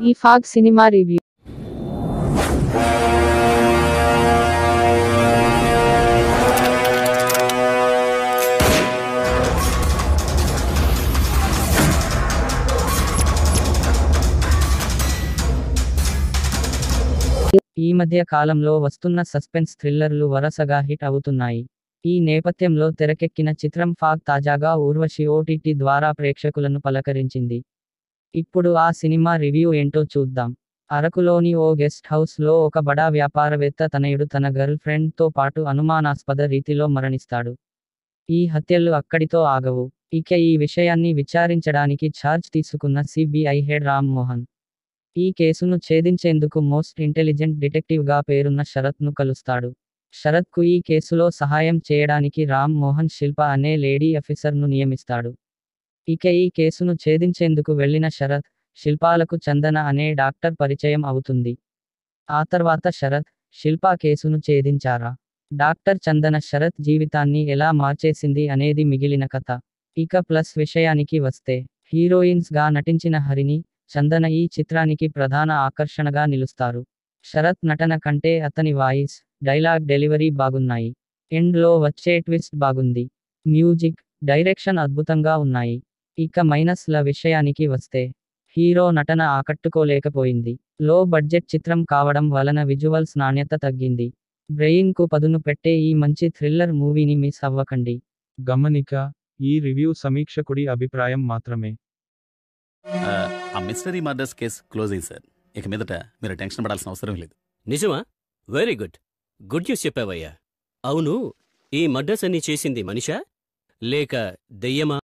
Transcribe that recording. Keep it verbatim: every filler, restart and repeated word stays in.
ఈ fog cinema review. ఈ మధ్య కాలంలో వస్తున్న సస్పెన్స్ థ్రిల్లర్లు వరుసగా హిట్ అవుతున్నాయి. ఈ నేపథ్యంలో తెరకెక్కిన చిత్రం ఫాగ్ తాజాగా ఊర్వశి ఓటీటీ ద్వారా ప్రేక్షకులను పలకరించింది. ఇప్పుడు ఆ సినిమా రివ్యూ ఏంటో చూద్దాం. అరకులోని ఓ గెస్ట్ హౌస్ లో ఒక బడా వ్యాపారవేత్త తనయుడు తన గర్ల్ ఫ్రెండ్ తో పాటు అనుమానాస్పద రీతిలో మరణిస్తాడు. ఈ హత్యలు అక్కడితో ఆగవు. ఇక ఈ విషయాన్ని విచారించడానికి ఛార్జ్ తీసుకున్న సిబిఐ హెడ్ రామ్ మోహన్ ఈ కేసును ఛేదించేందుకు మోస్ట్ ఇంటెలిజెంట్ డిటెక్టివ్ గా పేరున్న శరత్ ను కలుస్తాడు. శరత్ కు ఈ కేసులో సహాయం చేయడానికి రామ్ మోహన్ శిల్ప అనే లేడీ ఆఫీసర్ ను నియమిస్తాడు. ఇక ఈ కేసును ఛేదించేందుకు వెళ్లిన శరత్, శిల్పాలకు చందన అనే డాక్టర్ పరిచయం అవుతుంది. ఆ తర్వాత శరత్, శిల్ప కేసును ఛేదించారా? డాక్టర్ చందన శరత్ జీవితాన్ని ఎలా మార్చేసింది అనేది మిగిలిన కథ. ఇక ప్లస్ విషయానికి వస్తే, హీరోయిన్స్ గా నటించిన హరిణి, చందన ఈ చిత్రానికి ప్రధాన ఆకర్షణగా నిలుస్తారు. శరత్ నటన కంటే అతని వాయిస్, డైలాగ్ డెలివరీ బాగున్నాయి. ఎండ్ లో వచ్చే ట్విస్ట్ బాగుంది. మ్యూజిక్, డైరెక్షన్ అద్భుతంగా ఉన్నాయి. ఇక మైనస్ ల విషయానికి వస్తే, హీరో నటన ఆకట్టుకోలేకపోయింది. లో బడ్జెట్ చిత్రం కావడం వలన విజువల్స్ నాణ్యత తగ్గింది. బ్రెయిన్ కు పదును పెట్టే ఈ మంచి థ్రిల్లర్ మూవీని మిస్ అవ్వకండి. గమనిక: ఈ రివ్యూ సమీక్షకుడి అభిప్రాయం మాత్రమే. ఆ మిస్టరీ మర్డర్స్ కేసు క్లోజ్ అయ్యి సార్. ఇక మీదట మీరు టెన్షన్ పడాల్సిన అవసరం లేదు. నిజమా? Very good. గుడ్ న్యూస్ చెప్పావయ్యా. అవును, ఈ మర్డర్స్ అన్ని చేసింది మనిషా లేక దెయ్యమా?